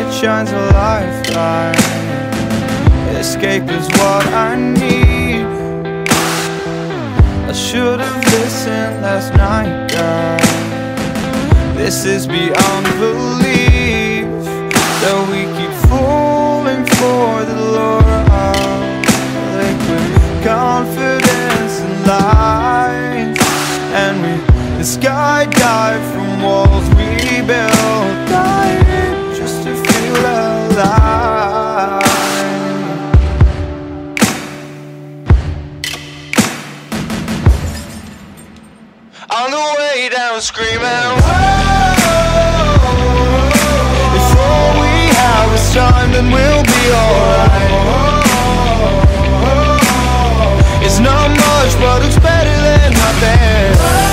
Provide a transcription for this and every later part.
light shines a lifeline. Escape is what I need. I should have listened last night, guys. This is beyond belief, that we keep falling for the lure of liquid confidence and lies. And we skydive from walls we built, dying just to feel alive. On the way down screaming, if all we have is time, then we'll be alright. It's not much, but it's better than nothing.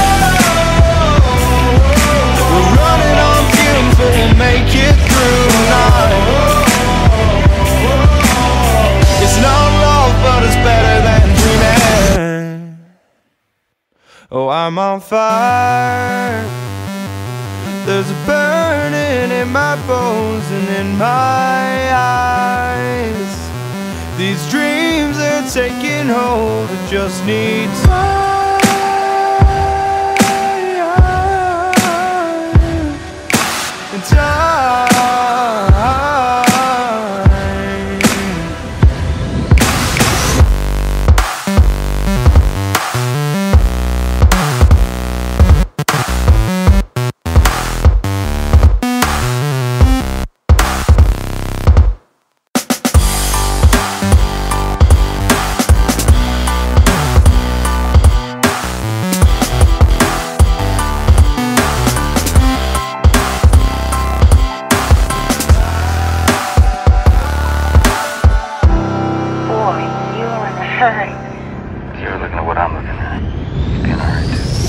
We're running on fumes, but we'll make it through tonight. It's not love, but it's better than dreaming. Oh, I'm on fire. There's a burning in my bones and in my eyes. These dreams are taking hold, it just need time. You're looking at what I'm looking at. It's getting hurt.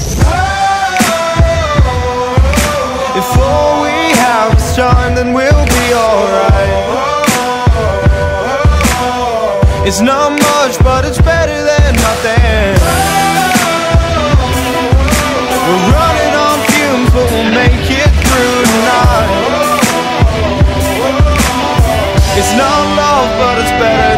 If all we have is time, then we'll be alright. It's not much, but it's better than nothing. We're running on fumes, but we'll make it through tonight. It's not love, but it's better